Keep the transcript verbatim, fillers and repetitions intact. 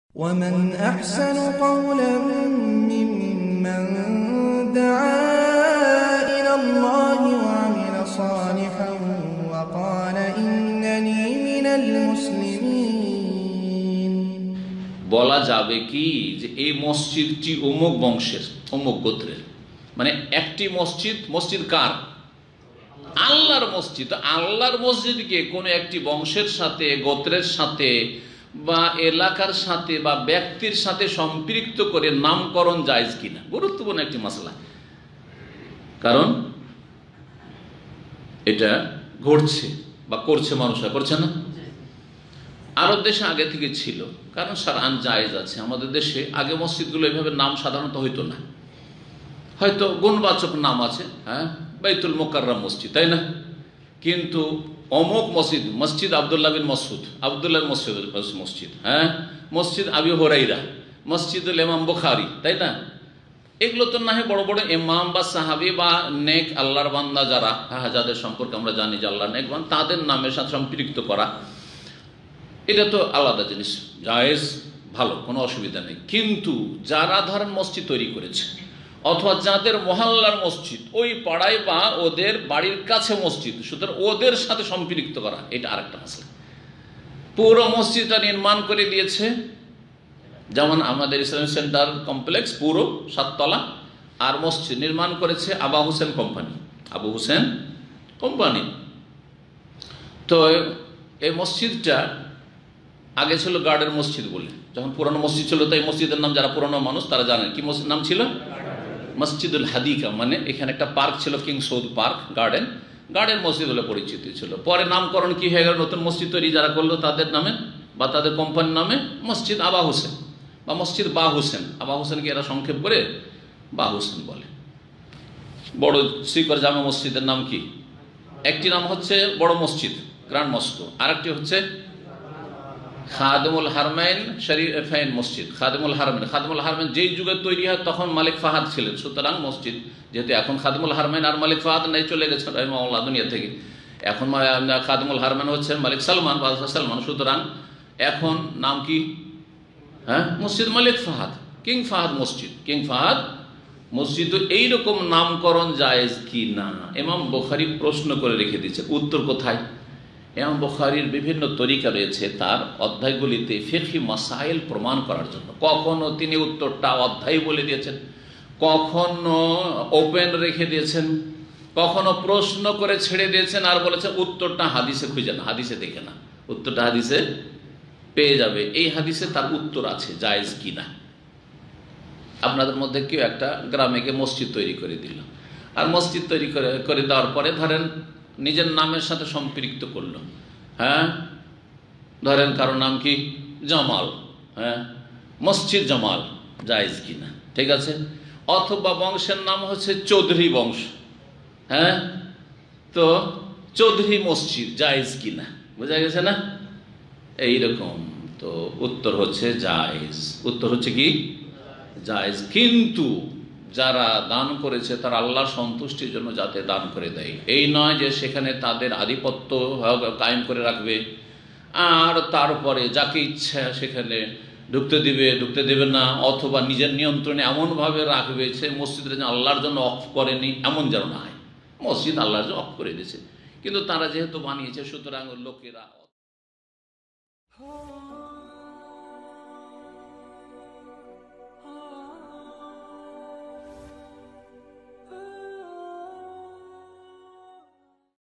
ومن أحسن قولا ممن دعا إلى الله وعمل صالحا وقال إنني من المسلمين। বলা যাবে কি যে এই মসজিদটি অমুক বংশের অমুক গোত্রের, মানে একটি মসজিদ, মসজিদ কার? আল্লাহর মসজিদ। আল্লাহর মসজিদকে কোনো একটি বংশের সাথে, গোত্রের সাথে বা এলাকার সাথে বা ব্যক্তির সাথে সম্পৃক্ত করে নামকরণ জায়েজ কিনা, গুরুত্বপূর্ণ একটি মাসলা। কারণ এটা ঘটছে বা করছে, মানুষরা করছে না। আরব দেশে আগে থেকে ছিল, কারণ শারআন জায়েজ আছে। আমাদের দেশে আগে মসজিদগুলো এভাবে নাম সাধারণত হইতো না, হয়তো গুণবাচক নাম আছে, হ্যাঁ, বাইতুল মুকাররম মসজিদ, তাই না? কিন্তু অমুক মসজিদ, মসজিদ আব্দুল্লাহ বিন মাসউদ, আব্দুল্লাহ মসজিদ মসজিদ, হ্যাঁ, মসজিদ আবি হুরাইরা, মসজিদুল ইমাম বুখারী, তাই না? এগুলো তো না হয় বড় বড় ইমাম বা সাহাবী বা নেক আল্লাহর বান্দা যারা, হ্যাঁ, যাদের সম্পর্কে আমরা জানি যে আল্লাহর নেক বান্দা, তাদের নামের সাথে সম্পৃক্ত করা, এটা তো আলাদা জিনিস, জায়েজ, ভালো, কোনো অসুবিধা নেই। কিন্তু যারা ধরেন মসজিদ তৈরি করেছে অথবা যাদের মহল্লার মসজিদ, ওই পাড়ায় বা ওদের বাড়ির কাছে মসজিদ, সুতরাং ওদের সাথে সম্পৃক্ত করা, এটা আরেকটা মাসলা। পুরো মসজিদটা নির্মাণ করে দিয়েছে, যেমন আমাদের ইসলামিক সেন্টার কমপ্লেক্স পুরো সাততলা, আর মসজিদ নির্মাণ করেছে আবা হুসেন কোম্পানি, আবু হুসেন কোম্পানি। তো এই মসজিদটা আগে ছিল গার্ডের মসজিদ বলে, যখন পুরানো মসজিদ ছিল, তাই মসজিদের নাম যারা পুরানো মানুষ তারা জানেন কি মসজিদ নাম ছিল, মসজিদুল হাদিকা, মানে এখানে একটা পার্ক ছিল, king Saud park, garden, garden মসজিদ বলে পরিচিত ছিল। পরে নামকরণ কি হয়ে গেল, নতুন মসজিদ তৈরি যারা করলো তাদের নামে বা তাদের কোম্পানির নামে, মসজিদ আবা হুসেন বা মসজিদ বা হুসেন। আবা হুসেনকে এরা সংক্ষেপ করে বা হুসেন বলে। বড় শ্রীকর জামে মসজিদের নাম কি? একটি নাম হচ্ছে বড় মসজিদ, গ্র্যান্ড মস্কো, আরেকটি হচ্ছে খাদেমুল হারমাইন শরীফাইন মসজিদ। খাদেমুল হারমাইন, খাদেমুল হারমাইন যেই যুগে তৈরি হয় তখন মালিক ফাহাদ ছিলেন, সুতরাং মসজিদ যেহেতু এখন খাদেমুল হারমাইন আর মালিক ফাহাদ নাই, চলে গেছেন রাহিমাহুল্লাহ দুনিয়া থেকে, এখন খাদেমুল হারমাইন হচ্ছেন মালিক সালমান, বাদশাহ সালমান, সুতরাং এখন নাম কি? হ্যাঁ, মসজিদ মালিক ফাহাদ, কিং ফাহাদ মসজিদ, কিং ফাহাদ মসজিদ। এইরকম নামকরণ জায়েজ কি না ইমাম বুখারী প্রশ্ন করে রেখে দিয়েছে, উত্তর কোথায়? ইমাম বুখারীর বিভিন্ন তরিকা রয়েছে তার অধ্যায়গুলিতে ফিকহি মাসাইল প্রমাণ করার জন্য। কখনো তিনি উত্তরটা অধ্যায় বলে দিয়েছেন, কখনো ওপেন রেখে দিয়েছেন, কখনো প্রশ্ন করে ছেড়ে দিয়েছেন আর বলেছেন উত্তরটা হাদিসে খুঁজে না, হাদিসে দেখে না, উত্তরটা হাদিসে পেয়ে যাবে, এই হাদিসে তার উত্তর আছে, জায়েজ কিনা। আপনাদের মধ্যে কেউ একটা গ্রামে গিয়ে মসজিদ তৈরি করে দিল, আর মসজিদ তৈরি করে করে দেওয়ার পরে ধরেন নিজের নামের সাথে সম্পৃক্ত করলো, হ্যাঁ, ধরেন কারো নাম কি জামাল, হ্যাঁ, মসজিদ জামাল, জায়েজ কিনা? ঠিক আছে। অথবা বংশের নাম হচ্ছে চৌধুরী বংশ, হ্যাঁ, তো চৌধুরী মসজিদ, জায়েজ কিনা? বোঝা গেছে না? এইরকম। তো উত্তর হচ্ছে জায়েজ, উত্তর হচ্ছে কি জায়েজ। কিন্তু যারা দান করেছে তারা আল্লাহর সন্তুষ্টির জন্য যাতে দান করে দেয়, এই নয় যে সেখানে তাদের আধিপত্য কায়েম করে রাখবে আর তারপরে যাকে ইচ্ছা সেখানে ঢুকতে দিবে ঢুকতে দেবে না, অথবা নিজের নিয়ন্ত্রণে এমনভাবে রাখবে সে মসজিদের যেন আল্লাহর জন্য অফ করেনি, এমন যেন না হয়। মসজিদ আল্লাহর জন্য অফ করে দিয়েছে, কিন্তু তারা যেহেতু বানিয়েছে সুতরাং লোকেরা